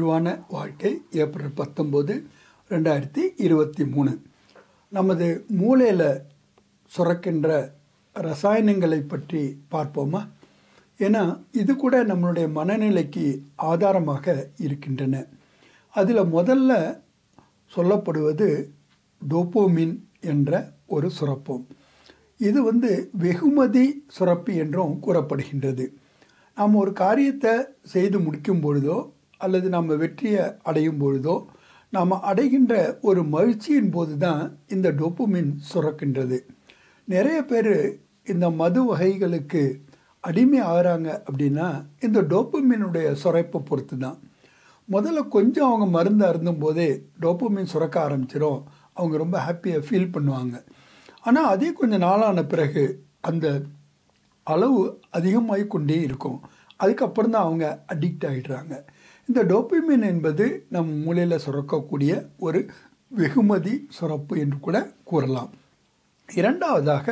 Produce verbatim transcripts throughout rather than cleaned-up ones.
நிறைவான வாழ்க்கை ஏப்ரல் பத்தொம்போது ரெண்டாயிரத்தி இருபத்தி மூணு. நமது மூளையில் சுரக்கின்ற ரசாயனங்களை பற்றி பார்ப்போமா? ஏன்னா இது கூட நம்மளுடைய மனநிலைக்கு ஆதாரமாக இருக்கின்றன. அதில் முதல்ல சொல்லப்படுவது டோபோமின் என்ற ஒரு சுரப்பம். இது வந்து வெகுமதி சுரப்பி என்றும் கூறப்படுகின்றது. நாம் ஒரு காரியத்தை செய்து முடிக்கும் பொழுதோ அல்லது நம்ம வெற்றியை அடையும் பொழுதோ நாம் அடைகின்ற ஒரு மகிழ்ச்சியின் போது தான் இந்த டோபோமின் சுரக்கின்றது. நிறைய பேர் இந்த மது வகைகளுக்கு அடிமை ஆகிறாங்க அப்படின்னா இந்த டோபோமினுடைய சுரப்பை பொறுத்து தான். முதல்ல கொஞ்சம் அவங்க மருந்து அருந்தும் போதே டோபோமின் சுரக்க ஆரம்பிச்சிடும். அவங்க ரொம்ப ஹாப்பியாக ஃபீல் பண்ணுவாங்க. ஆனால் அதே கொஞ்சம் நாளான பிறகு அந்த அளவு அதிகமாகி கொண்டே இருக்கும். அதுக்கப்புறம் தான் அவங்க அடிக்ட் ஆகிடுறாங்க. இந்த டோபமின் என்பது நம் மூளையில் சுரக்கக்கூடிய ஒரு வெகுமதி சுரப்பு என்று கூட கூறலாம். இரண்டாவதாக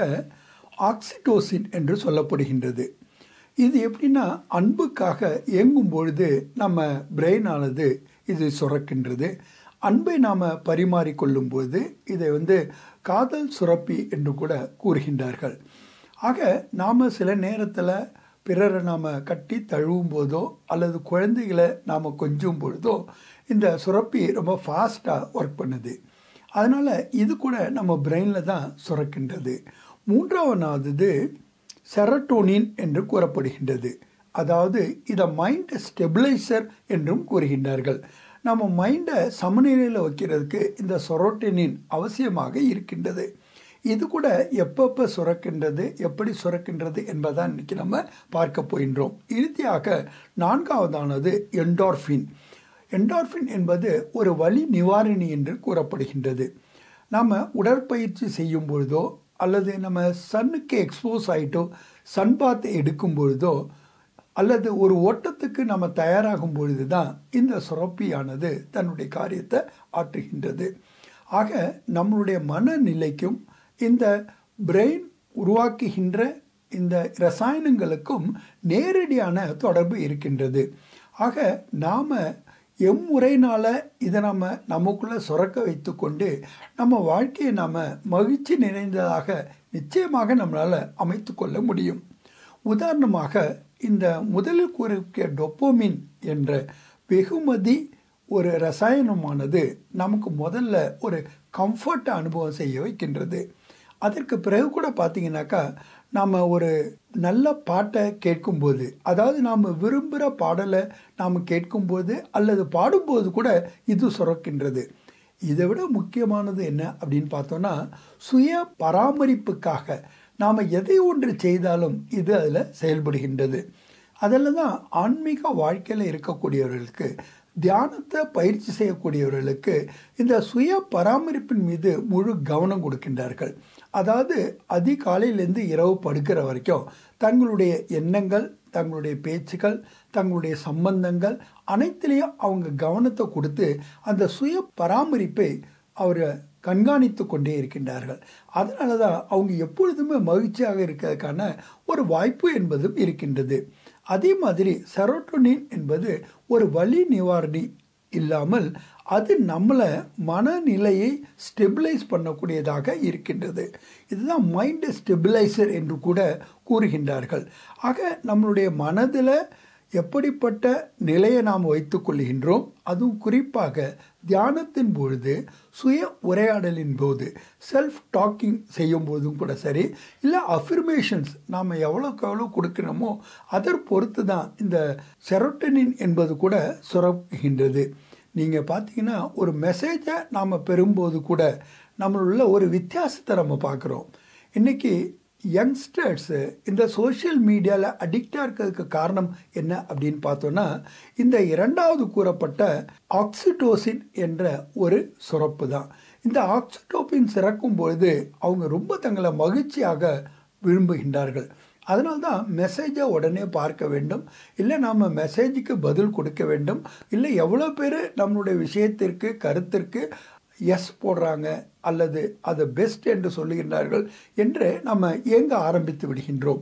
ஆக்சிடோசின் என்று சொல்லப்படுகின்றது. இது எப்படின்னா அன்புக்காக இயங்கும் பொழுது நம்ம பிரெயினானது இது சுரக்கின்றது. அன்பை நாம் பரிமாறிக்கொள்ளும் போது இதை வந்து காதல் சுரப்பி என்று கூட கூறுகின்றார்கள். ஆக நாம் சில நேரத்தில் பிறரை நாம் கட்டி தழுவும் போதோ அல்லது குழந்தைகளை நாம் கொஞ்சும் பொழுதோ இந்த சுரப்பி ரொம்ப ஃபாஸ்ட்டாக ஒர்க் பண்ணுது. அதனால் இது கூட நம்ம பிரெயினில் தான் சுரக்கின்றது. மூன்றாவதானது செரட்டோனின் என்று கூறப்படுகின்றது. அதாவது இதை மைண்ட் ஸ்டெபிளைசர் என்றும் கூறுகின்றார்கள். நம்ம மைண்டை சமநிலையில் வைக்கிறதுக்கு இந்த செரோட்டோனின் அவசியமாக இருக்கின்றது. இது கூட எப்பப்போ சுரக்கின்றது, எப்படி சுரக்கின்றது என்பதான் இன்றைக்கி நம்ம பார்க்க போகின்றோம். இறுதியாக நான்காவதானது என்டார்ஃபின். என்டார்ஃபின் என்பது ஒரு வலி நிவாரணி என்று கூறப்படுகின்றது. நம்ம உடற்பயிற்சி செய்யும் பொழுதோ அல்லது நம்ம சன்னுக்கு எக்ஸ்போஸ் ஆகிட்டோ சன் பாத் எடுக்கும் பொழுதோ அல்லது ஒரு ஓட்டத்துக்கு நம்ம தயாராகும் பொழுது தான் இந்த சுரப்பியானது தன்னுடைய காரியத்தை ஆற்றுகின்றது. ஆக நம்மளுடைய மனநிலைக்கும் இந்த பிரெயின் உருவாக்குகின்ற இந்த ரசாயனங்களுக்கும் நேரடியான தொடர்பு இருக்கின்றது. ஆக நாம் எம்முறையினால் இதை நம்ம நமக்குள்ளே சுரக்க வைத்து கொண்டு நம்ம வாழ்க்கையை நாம் மகிழ்ச்சி நிறைந்ததாக நிச்சயமாக நம்மளால் அமைத்து கொள்ள முடியும். உதாரணமாக இந்த முதலில் கூறிய டோபோமின் என்ற வெகுமதி ஒரு ரசாயனமானது நமக்கு முதல்ல ஒரு கம்ஃபர்ட்டை அனுபவம் செய்ய வைக்கின்றது. அதற்கு பிறகு கூட பார்த்தீங்கன்னாக்கா நாம் ஒரு நல்ல பாட்டை கேட்கும்போது, அதாவது நாம் விரும்புகிற பாடலை நாம் கேட்கும்போது அல்லது பாடும்போது கூட இது சுரக்கின்றது. இதை விட முக்கியமானது என்ன அப்படின்னு பார்த்தோன்னா, சுய பராமரிப்புக்காக நாம் எதை ஒன்று செய்தாலும் இது அதில் செயல்படுகின்றது. அதில் தான் ஆன்மீக வாழ்க்கையில் இருக்கக்கூடியவர்களுக்கு, தியானத்தை பயிற்சி செய்யக்கூடியவர்களுக்கு இந்த சுய பராமரிப்பின் மீது முழு கவனம் கொடுக்கின்றார்கள். அதாவது அதிகாலையிலேருந்து இரவு படுக்கிற வரைக்கும் தங்களுடைய எண்ணங்கள், தங்களுடைய பேச்சுக்கள், தங்களுடைய சம்பந்தங்கள் அனைத்திலையும் அவங்க கவனத்தை கொடுத்து அந்த சுய பராமரிப்பை அவர் கண்காணித்து கொண்டே இருக்கின்றார்கள். அதனால தான் அவங்க எப்பொழுதுமே மகிழ்ச்சியாக இருக்கிறதுக்கான ஒரு வாய்ப்பு என்பதும் இருக்கின்றது. அதே மாதிரி செரோட்டோனின் என்பது ஒரு வலி நிவாரணி இல்லாமல் அது நம்மளை மனநிலையை ஸ்டெபிளைஸ் பண்ணக்கூடியதாக இருக்கின்றது. இதுதான் மைண்ட் ஸ்டெபிளைசர் என்று கூட கூறுகின்றார்கள். ஆக நம்மளுடைய மனதில் எப்படிப்பட்ட நிலையை நாம் வைத்து கொள்கின்றோம், அதுவும் குறிப்பாக தியானத்தின் பொழுது, சுய உரையாடலின் போது, செல்ஃப் டாக்கிங் செய்யும் போதும் கூட சரி, இல்லை அஃபர்மேஷன்ஸ் நாம் எவ்வளோக்கு எவ்வளோ கொடுக்கணுமோ அதை பொறுத்து தான் இந்த செரோட்டோனின் என்பது கூட சுரக்குகின்றது. நீங்கள் பார்த்தீங்கன்னா ஒரு மெசேஜை நாம் பெறும்போது கூட நம்மளுள்ள ஒரு வித்தியாசத்தை நம்ம பார்க்குறோம். இன்றைக்கி யங்ஸ்டர்ஸு இந்த சோஷியல் மீடியாவில் அடிக்டாக இருக்கிறதுக்கு காரணம் என்ன அப்படின்னு பார்த்தோன்னா, இந்த இரண்டாவது கூறப்பட்ட ஆக்சிடோசின் என்ற ஒரு சுரப்பு தான். இந்த ஆக்சிடோபின் சுரக்கும் பொழுது அவங்க ரொம்ப தங்களை மகிழ்ச்சியாக விரும்புகின்றார்கள். அதனால தான் மெசேஜை உடனே பார்க்க வேண்டும், இல்லை நாம் மெசேஜுக்கு பதில் கொடுக்க வேண்டும், இல்லை எவ்வளோ பேர் நம்மளுடைய விஷயத்திற்கு கருத்திற்கு எஸ் போடுறாங்க அல்லது அது பெஸ்ட் என்று சொல்லுகின்றார்கள் என்று நம்ம இயங்க ஆரம்பித்து விடுகின்றோம்.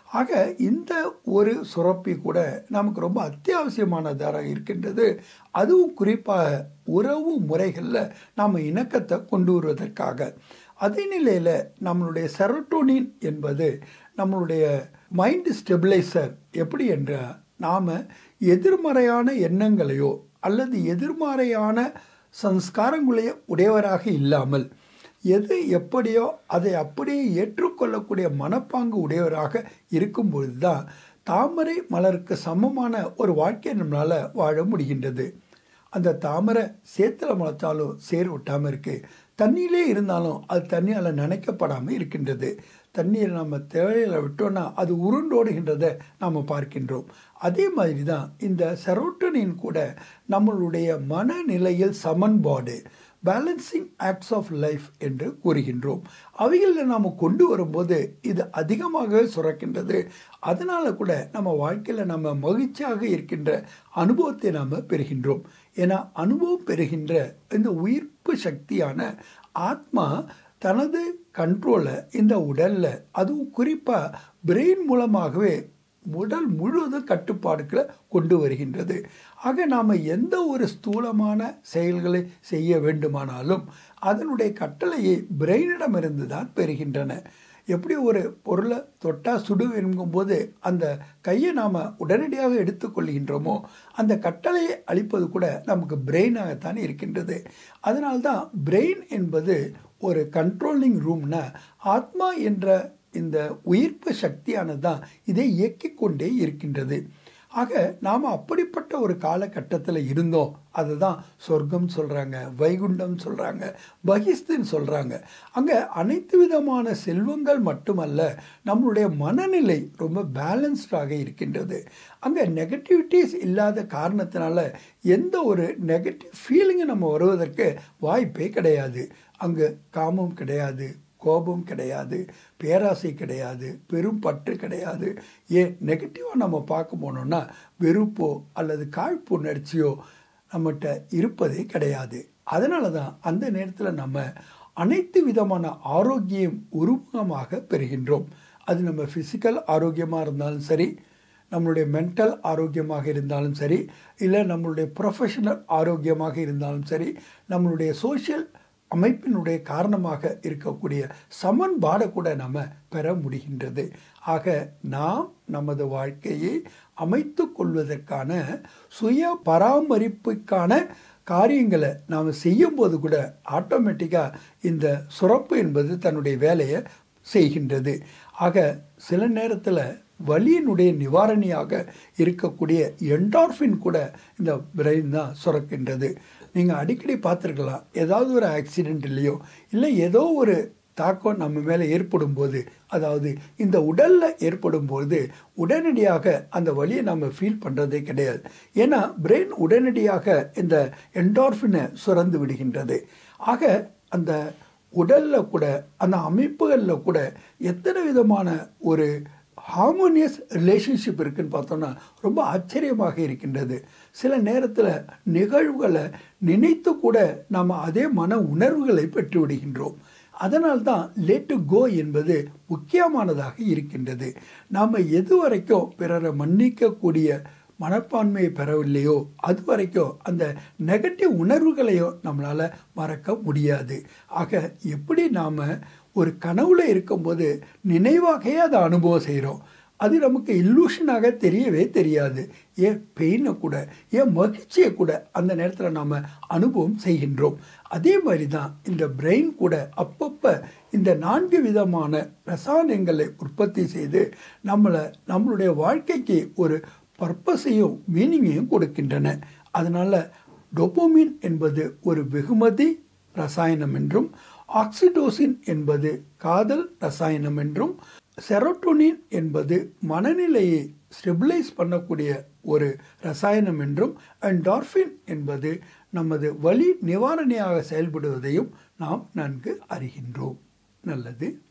ஆக இந்த ஒரு சுரப்பி கூட நமக்கு ரொம்ப அத்தியாவசியமானதாக இருக்கின்றது. அதுவும் குறிப்பாக உறவு முறைகளில் நாம் இணக்கத்தை கொண்டு வருவதற்காக. அதே நிலையில் நம்மளுடைய செரோட்டோனின் என்பது நம்மளுடைய மைண்ட் ஸ்டெபிளைசர். எப்படி என்றால், நாம் எதிர்மறையான எண்ணங்களையோ அல்லது எதிர்மறையான சம்ஸ்காரங்களையோ உடையவராக இல்லாமல் எது எப்படியோ அதை அப்படியே ஏற்றுக்கொள்ளக்கூடிய மனப்பாங்கு உடையவராக இருக்கும்பொழுது தான் தாமரை மலருக்கு சமமான ஒரு வாழ்க்கையை நம்மளால் வாழ முடிகின்றது. அந்த தாமரை சேத்துல முளைச்சாலும் சேர் விட்டாமல் இருக்குது, தண்ணியிலே இருந்தாலும் அது தண்ணியால் நனைக்கப்படாமல் இருக்கின்றது. தண்ணீரை நம்ம தேவையில் விட்டோன்னா அது உருண்டோடுகின்றதை நாம் பார்க்கின்றோம். அதே மாதிரி தான் இந்த செரோட்டோனின் கூட நம்மளுடைய மனநிலையில் சமன்பாடு, பேலன்சிங் ஆக்ட்ஸ் ஆஃப் லைஃப் என்று கூறுகின்றோம். அவைகளில் நாம் கொண்டு வரும்போது இது அதிகமாகவே சுரக்கின்றது. அதனால் கூட நம்ம வாழ்க்கையில் நம்ம மகிழ்ச்சியாக இருக்கின்ற அனுபவத்தை நாம் பெறுகின்றோம். ஏன்னா அனுபவம் பெறுகின்ற இந்த உயிர்ப்பு சக்தியான ஆத்மா தனது கண்ட்ரோலை இந்த உடலில், அதுவும் குறிப்பாக பிரெயின் மூலமாகவே உடல் முழுவதும் கட்டுப்பாடுகளை கொண்டு வருகின்றது. ஆக நாம் எந்த ஒரு ஸ்தூலமான செயல்களை செய்ய வேண்டுமானாலும் அதனுடைய கட்டளையை பிரெயினிடமிருந்து தான் பெறுகின்றன. எப்படி ஒரு பொருளை தொட்டால் சுடு என்கும்போது அந்த கையை நாம் உடனடியாக எடுத்துக்கொள்கின்றோமோ, அந்த கட்டளையை அளிப்பது கூட நமக்கு பிரெயினாகத்தான் இருக்கின்றது. அதனால்தான் பிரெயின் என்பது ஒரு கண்ட்ரோலிங் ரூம்னா, ஆத்மா என்ற இந்த உயிர்ப்பு சக்தியானது தான் இதை இயக்கிக் கொண்டே இருக்கின்றது. ஆக நாம் அப்படிப்பட்ட ஒரு காலகட்டத்தில் இருந்தோம். அதுதான் சொர்க்கம் சொல்கிறாங்க, வைகுண்டம் சொல்கிறாங்க, பகிஸ்துன்னு சொல்கிறாங்க. அங்கே அனைத்து விதமான செல்வங்கள் மட்டுமல்ல, நம்மளுடைய மனநிலை ரொம்ப பேலன்ஸ்டாக இருக்கின்றது. அங்கே நெகட்டிவிட்டிஸ் இல்லாத காரணத்தினால எந்த ஒரு நெகட்டிவ் ஃபீலிங்கும் நம்ம வருவதற்கு வாய்ப்பே கிடையாது. அங்கே காமம் கிடையாது, கோபம் கிடையாது, பேராசை கிடையாது, பெரும் பற்று கிடையாது. ஏன் நெகட்டிவாக நம்ம பார்க்க போனோம்னா வெறுப்போ அல்லது காழ்ப்புணர்ச்சியோ நம்மகிட்ட இருப்பதே கிடையாது. அதனால தான் அந்த நேரத்தில் நம்ம அனைத்து விதமான ஆரோக்கியம் உருவகமாக பெறுகின்றோம். அது நம்ம ஃபிசிக்கல் ஆரோக்கியமாக இருந்தாலும் சரி, நம்மளுடைய மென்டல் ஆரோக்கியமாக இருந்தாலும் சரி, இல்லை நம்மளுடைய ப்ரொஃபஷனல் ஆரோக்கியமாக இருந்தாலும் சரி, நம்மளுடைய சோஷியல் அமைப்பினுடைய காரணமாக இருக்கக்கூடிய சமன்பாடை கூட நம்ம பெற முடிகின்றது. ஆக நாம் நமது வாழ்க்கையை அமைத்து கொள்வதற்கான சுய பராமரிப்புக்கான காரியங்களை நாம் செய்யும்போது கூட ஆட்டோமேட்டிக்காக இந்த சுரப்பு என்பது தன்னுடைய வேலையை செய்கின்றது. ஆக சில நேரத்தில் வலியினுடைய நிவாரணியாக இருக்கக்கூடிய என்டார்ஃபின் கூட இந்த பிரெயின் தான் சுரக்கின்றது. நீங்கள் அடிக்கடி பார்த்துருக்கலாம், ஏதாவது ஒரு ஆக்சிடென்ட்லேயோ இல்லை ஏதோ ஒரு தாக்கம் நம்ம மேலே ஏற்படும் போது, அதாவது இந்த உடலில் ஏற்படும் போது உடனடியாக அந்த வலியை நம்ம ஃபீல் பண்ணுறதே கிடையாது. ஏன்னா பிரெயின் உடனடியாக இந்த என்டார்ஃபினை சுரந்து விடுகின்றது. ஆக அந்த உடலில் கூட அந்த அமைப்புகளில் கூட எத்தனை விதமான ஒரு ஹார்மோனியஸ் ரிலேஷன்ஷிப் இருக்குன்னு பார்த்தோன்னா ரொம்ப ஆச்சரியமாக இருக்கின்றது. சில நேரத்தில் நிகழ்வுகளை நினைத்து கூட நாம் அதே மன உணர்வுகளை பெற்று விடுகின்றோம். அதனால்தான் லெட் கோ என்பது முக்கியமானதாக இருக்கின்றது. நாம் எது வரைக்கும் பிறரை மன்னிக்கக்கூடிய மனப்பான்மையை பெறவில்லையோ அது வரைக்கும் அந்த நெகட்டிவ் உணர்வுகளையோ நம்மளால் மறக்க முடியாது. ஆக எப்படி நாம் ஒரு கனவுல இருக்கும்போது நினைவாகையே அதை அனுபவம் செய்கிறோம், அது நமக்கு இல்லூஷனாக தெரியவே தெரியாது. ஏன் பெயினை கூட, ஏன் மகிழ்ச்சியை கூட அந்த நேரத்தில் நாம் அனுபவம் செய்கின்றோம். அதே மாதிரி தான் இந்த பிரெயின் கூட அப்பப்போ இந்த நான்கு விதமான ரசாயனங்களை உற்பத்தி செய்து நம்மளை நம்மளுடைய வாழ்க்கைக்கு ஒரு பர்பஸையும் மீனிங்கையும் கொடுக்கின்றன. அதனால் டோபோமின் என்பது ஒரு வெகுமதி ரசாயனம் என்றும், ஆக்சிடோசின் என்பது காதல் ரசாயனம் என்றும், செரோட்டோனின் என்பது மனநிலையை ஸ்டெபிளைஸ் பண்ணக்கூடிய ஒரு ரசாயனம் என்றும், என்டார்ஃபின் என்பது நமது வலி நிவாரணியாக செயல்படுவதையும் நாம் நன்கு அறிகின்றோம். நல்லது.